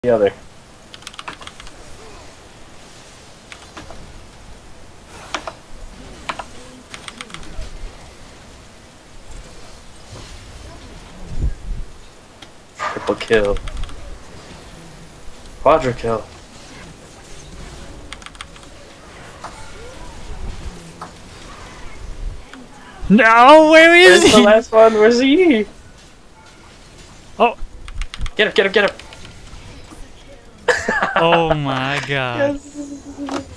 The other. Triple kill. Quadra kill. No, where is Where's he? the last one? Where's he? Oh, Get him, get him, get him! oh my god. Yes.